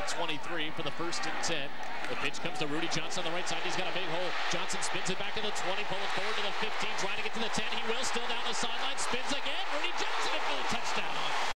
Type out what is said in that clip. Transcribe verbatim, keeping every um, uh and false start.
twenty-three for the first and ten. The pitch comes to Rudy Johnson on the right side. He's got a big hole. Johnson spins it back to the twenty, pulling forward to the fifteen, trying to get to the ten. He will, still down the side.